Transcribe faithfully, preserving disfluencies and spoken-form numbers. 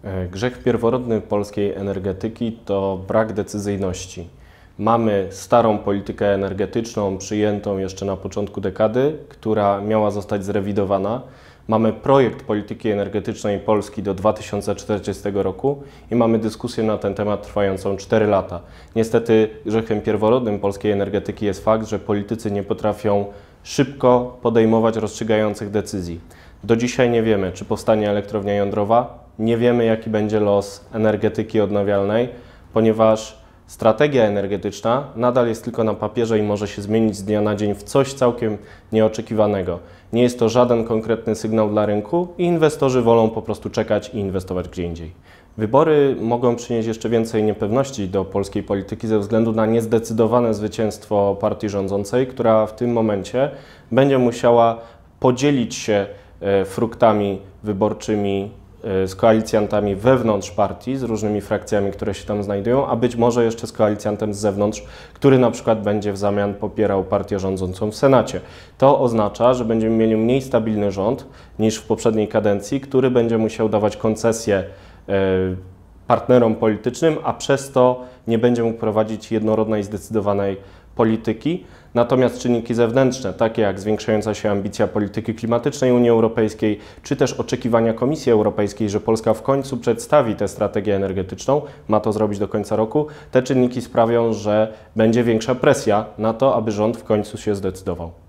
Grzech pierworodny polskiej energetyki to brak decyzyjności. Mamy starą politykę energetyczną przyjętą jeszcze na początku dekady, która miała zostać zrewidowana. Mamy projekt polityki energetycznej Polski do dwa tysiące czterdziestego roku i mamy dyskusję na ten temat trwającą cztery lata. Niestety grzechem pierworodnym polskiej energetyki jest fakt, że politycy nie potrafią szybko podejmować rozstrzygających decyzji. Do dzisiaj nie wiemy, czy powstanie elektrownia jądrowa, nie wiemy, jaki będzie los energetyki odnawialnej, ponieważ strategia energetyczna nadal jest tylko na papierze i może się zmienić z dnia na dzień w coś całkiem nieoczekiwanego. Nie jest to żaden konkretny sygnał dla rynku i inwestorzy wolą po prostu czekać i inwestować gdzie indziej. Wybory mogą przynieść jeszcze więcej niepewności do polskiej polityki ze względu na niezdecydowane zwycięstwo partii rządzącej, która w tym momencie będzie musiała podzielić się fruktami wyborczymi z koalicjantami wewnątrz partii, z różnymi frakcjami, które się tam znajdują, a być może jeszcze z koalicjantem z zewnątrz, który na przykład będzie w zamian popierał partię rządzącą w Senacie. To oznacza, że będziemy mieli mniej stabilny rząd niż w poprzedniej kadencji, który będzie musiał dawać koncesje partnerom politycznym, a przez to nie będzie mógł prowadzić jednorodnej, zdecydowanej polityki. Natomiast czynniki zewnętrzne, takie jak zwiększająca się ambicja polityki klimatycznej Unii Europejskiej, czy też oczekiwania Komisji Europejskiej, że Polska w końcu przedstawi tę strategię energetyczną, ma to zrobić do końca roku, te czynniki sprawią, że będzie większa presja na to, aby rząd w końcu się zdecydował.